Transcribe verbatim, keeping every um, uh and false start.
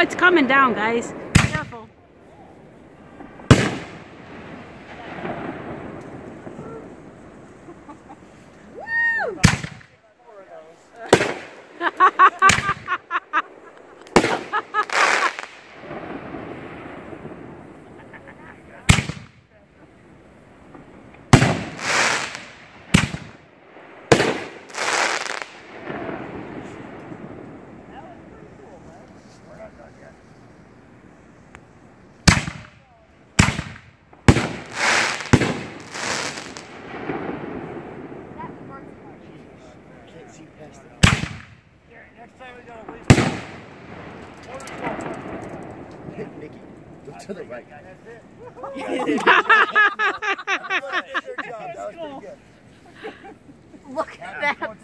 it's coming down, guys. Careful. Woo! See past it. Here, next time we gotta wait. Hey, Nikki, look to the right. That's it. Good job. That was pretty good. Look at that.